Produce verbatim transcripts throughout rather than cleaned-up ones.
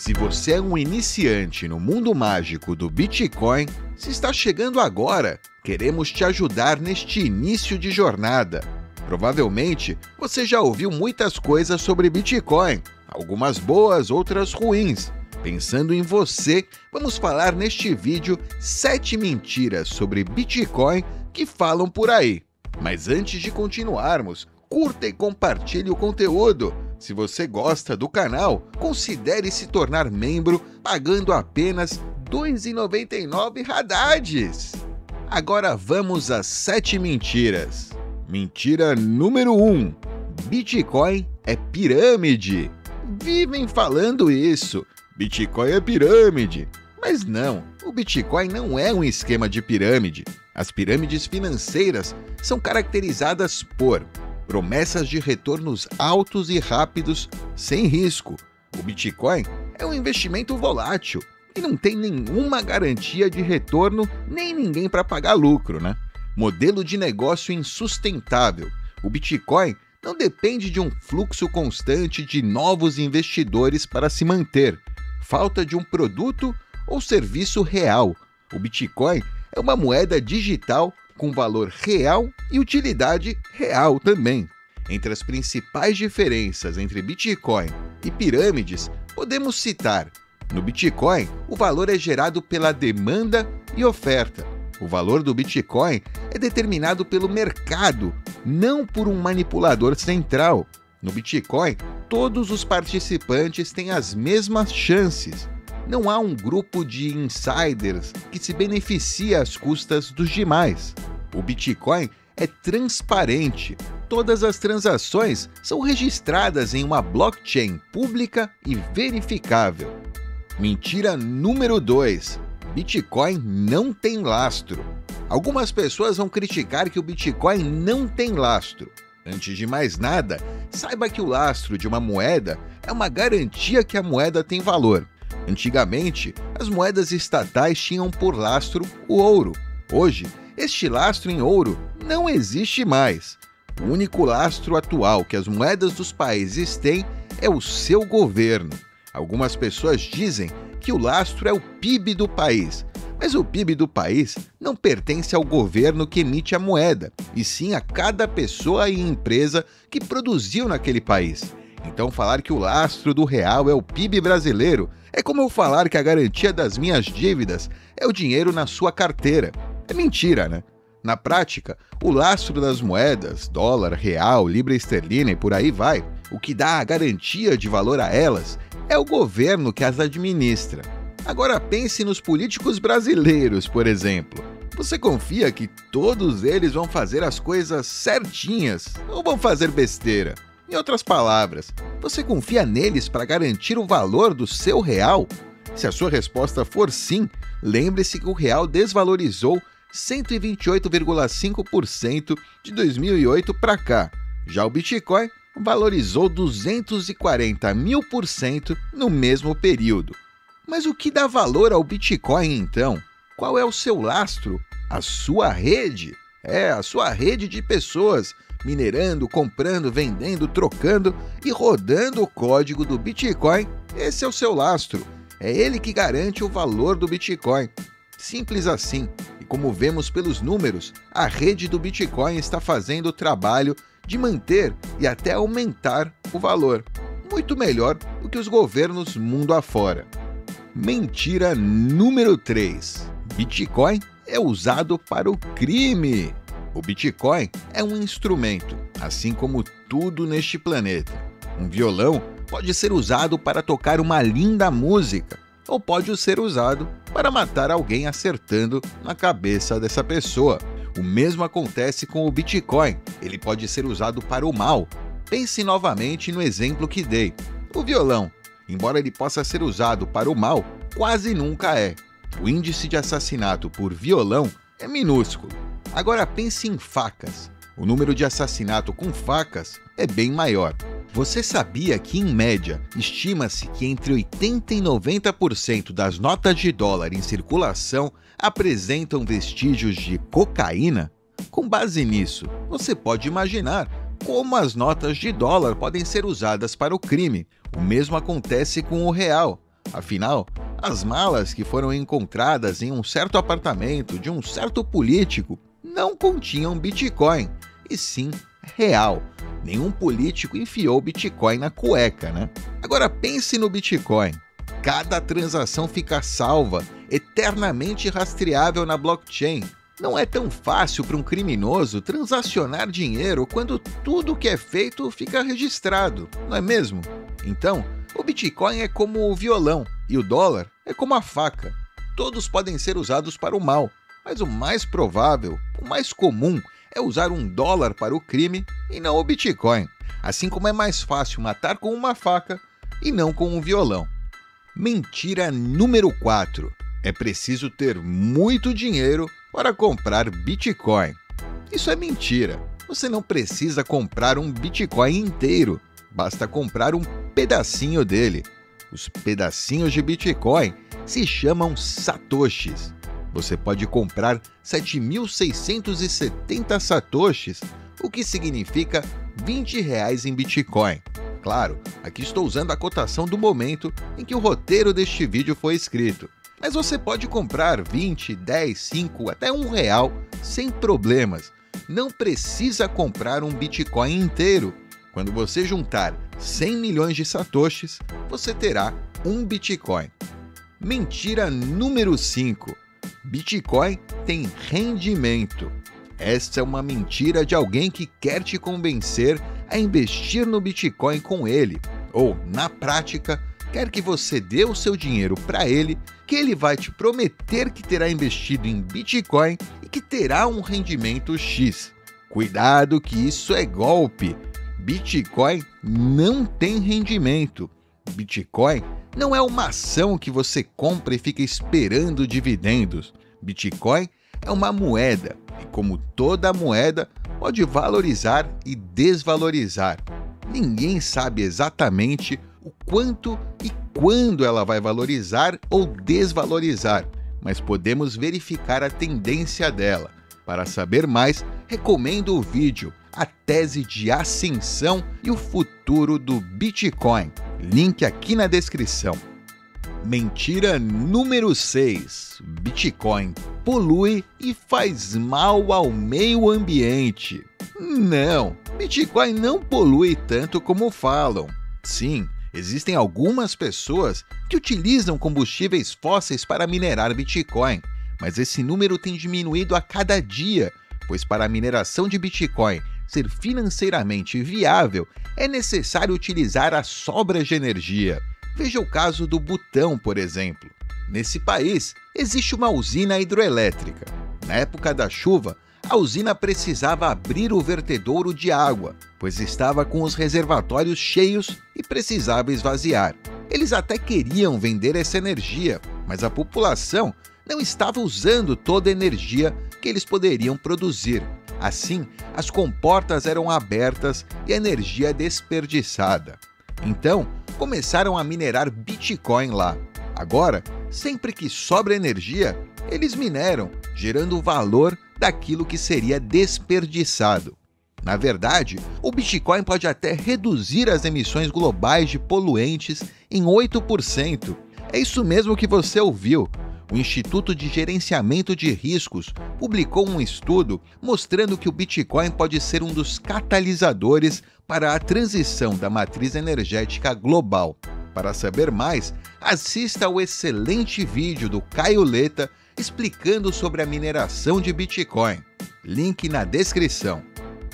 Se você é um iniciante no mundo mágico do Bitcoin, se está chegando agora, queremos te ajudar neste início de jornada. Provavelmente, você já ouviu muitas coisas sobre Bitcoin, algumas boas, outras ruins. Pensando em você, vamos falar neste vídeo sete mentiras sobre Bitcoin que falam por aí. Mas antes de continuarmos, curta e compartilhe o conteúdo. Se você gosta do canal, considere se tornar membro pagando apenas dois reais e noventa e nove centavos. Agora vamos às sete mentiras. Mentira número um. Bitcoin é pirâmide. Vivem falando isso. Bitcoin é pirâmide. Mas não, o Bitcoin não é um esquema de pirâmide. As pirâmides financeiras são caracterizadas por promessas de retornos altos e rápidos, sem risco. O Bitcoin é um investimento volátil e não tem nenhuma garantia de retorno nem ninguém para pagar lucro, né? Modelo de negócio insustentável. O Bitcoin não depende de um fluxo constante de novos investidores para se manter. Falta de um produto ou serviço real. O Bitcoin é uma moeda digital com valor real e utilidade real também. Entre as principais diferenças entre Bitcoin e pirâmides, podemos citar: no Bitcoin, o valor é gerado pela demanda e oferta. O valor do Bitcoin é determinado pelo mercado, não por um manipulador central. No Bitcoin, todos os participantes têm as mesmas chances. Não há um grupo de insiders que se beneficia às custas dos demais. O Bitcoin é transparente. Todas as transações são registradas em uma blockchain pública e verificável. Mentira número dois. Bitcoin não tem lastro. Algumas pessoas vão criticar que o Bitcoin não tem lastro. Antes de mais nada, saiba que o lastro de uma moeda é uma garantia que a moeda tem valor. Antigamente, as moedas estatais tinham por lastro o ouro. Hoje, este lastro em ouro não existe mais. O único lastro atual que as moedas dos países têm é o seu governo. Algumas pessoas dizem que o lastro é o P I B do país, mas o P I B do país não pertence ao governo que emite a moeda, e sim a cada pessoa e empresa que produziu naquele país. Então falar que o lastro do real é o P I B brasileiro é como eu falar que a garantia das minhas dívidas é o dinheiro na sua carteira. É mentira, né? Na prática, o lastro das moedas, dólar, real, libra esterlina e por aí vai, o que dá a garantia de valor a elas é o governo que as administra. Agora pense nos políticos brasileiros, por exemplo. Você confia que todos eles vão fazer as coisas certinhas ou vão fazer besteira? Em outras palavras, você confia neles para garantir o valor do seu real? Se a sua resposta for sim, lembre-se que o real desvalorizou cento e vinte e oito vírgula cinco por cento de dois mil e oito para cá. Já o Bitcoin valorizou duzentos e quarenta mil por cento no mesmo período. Mas o que dá valor ao Bitcoin então? Qual é o seu lastro? A sua rede? É, a sua rede de pessoas minerando, comprando, vendendo, trocando e rodando o código do Bitcoin. Esse é o seu lastro. É ele que garante o valor do Bitcoin. Simples assim. E como vemos pelos números, a rede do Bitcoin está fazendo o trabalho de manter e até aumentar o valor. Muito melhor do que os governos mundo afora. Mentira número três. Bitcoin é usado para o crime. O Bitcoin é um instrumento, assim como tudo neste planeta. Um violão pode ser usado para tocar uma linda música, ou pode ser usado para matar alguém acertando na cabeça dessa pessoa. O mesmo acontece com o Bitcoin. Ele pode ser usado para o mal. Pense novamente no exemplo que dei. O violão, embora ele possa ser usado para o mal, quase nunca é. O índice de assassinato por violão é minúsculo. Agora pense em facas. O número de assassinato com facas é bem maior. Você sabia que, em média, estima-se que entre oitenta e noventa por cento das notas de dólar em circulação apresentam vestígios de cocaína? Com base nisso, você pode imaginar como as notas de dólar podem ser usadas para o crime. O mesmo acontece com o real. Afinal, as malas que foram encontradas em um certo apartamento de um certo político não continham Bitcoin, e sim real. Nenhum político enfiou Bitcoin na cueca, né? Agora pense no Bitcoin. Cada transação fica salva, eternamente rastreável na blockchain. Não é tão fácil para um criminoso transacionar dinheiro quando tudo que é feito fica registrado, não é mesmo? Então, o Bitcoin é como o violão e o dólar é como a faca. Todos podem ser usados para o mal, mas o mais provável, o mais comum, é usar um dólar para o crime e não o Bitcoin. Assim como é mais fácil matar com uma faca e não com um violão. Mentira número quatro. É preciso ter muito dinheiro para comprar Bitcoin. Isso é mentira. Você não precisa comprar um Bitcoin inteiro. Basta comprar um pedacinho dele. Os pedacinhos de Bitcoin se chamam satoshis. Você pode comprar sete mil seiscentos e setenta satoshis, o que significa vinte reais em Bitcoin. Claro, aqui estou usando a cotação do momento em que o roteiro deste vídeo foi escrito. Mas você pode comprar vinte, dez, cinco, até um real sem problemas. Não precisa comprar um Bitcoin inteiro. Quando você juntar cem milhões de satoshis, você terá um Bitcoin. Mentira número cinco. Bitcoin tem rendimento. Esta é uma mentira de alguém que quer te convencer a investir no Bitcoin com ele, ou, na prática, quer que você dê o seu dinheiro para ele, que ele vai te prometer que terá investido em Bitcoin e que terá um rendimento X. Cuidado que isso é golpe. Bitcoin não tem rendimento. Bitcoin não é uma ação que você compra e fica esperando dividendos. Bitcoin é uma moeda e, como toda moeda, pode valorizar e desvalorizar. Ninguém sabe exatamente o quanto e quando ela vai valorizar ou desvalorizar, mas podemos verificar a tendência dela. Para saber mais, recomendo o vídeo A Tese de Ascensão e o Futuro do Bitcoin. Link aqui na descrição. Mentira número seis. Bitcoin polui e faz mal ao meio ambiente. Não, Bitcoin não polui tanto como falam. Sim, existem algumas pessoas que utilizam combustíveis fósseis para minerar Bitcoin, mas esse número tem diminuído a cada dia, pois para a mineração de Bitcoin ser financeiramente viável, é necessário utilizar as sobras de energia. Veja o caso do Butão, por exemplo. Nesse país, existe uma usina hidroelétrica. Na época da chuva, a usina precisava abrir o vertedouro de água, pois estava com os reservatórios cheios e precisava esvaziar. Eles até queriam vender essa energia, mas a população não estava usando toda a energia que eles poderiam produzir. Assim, as comportas eram abertas e a energia desperdiçada. Então, começaram a minerar Bitcoin lá. Agora, sempre que sobra energia, eles mineram, gerando o valor daquilo que seria desperdiçado. Na verdade, o Bitcoin pode até reduzir as emissões globais de poluentes em oito por cento. É isso mesmo que você ouviu. O Instituto de Gerenciamento de Riscos publicou um estudo mostrando que o Bitcoin pode ser um dos catalisadores para a transição da matriz energética global. Para saber mais, assista ao excelente vídeo do Caio Leta explicando sobre a mineração de Bitcoin. Link na descrição.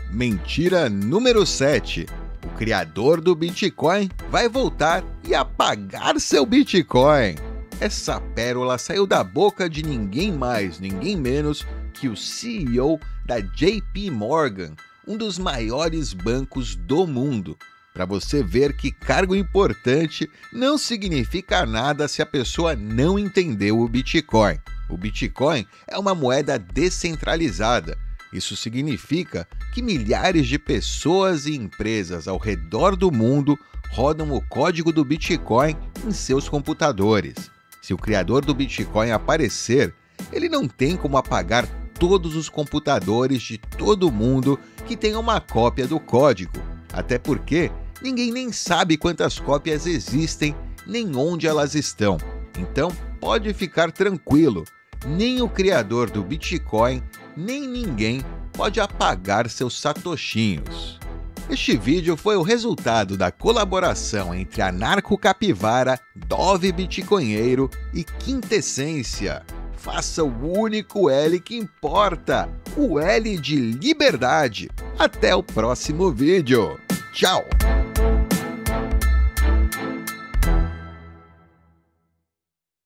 Mentira número sete. O criador do Bitcoin vai voltar e apagar seu Bitcoin. Essa pérola saiu da boca de ninguém mais, ninguém menos que o C E O da J P Morgan, um dos maiores bancos do mundo. Para você ver que cargo importante não significa nada se a pessoa não entendeu o Bitcoin. O Bitcoin é uma moeda descentralizada. Isso significa que milhares de pessoas e empresas ao redor do mundo rodam o código do Bitcoin em seus computadores. Se o criador do Bitcoin aparecer, ele não tem como apagar todos os computadores de todo mundo que tenham uma cópia do código. Até porque ninguém nem sabe quantas cópias existem nem onde elas estão. Então, pode ficar tranquilo, nem o criador do Bitcoin, nem ninguém pode apagar seus satoshinhos. Este vídeo foi o resultado da colaboração entre Anarco Capivara, Dove Bitcoinheiro e Quintessência. Faça o único L que importa, o L de liberdade. Até o próximo vídeo. Tchau!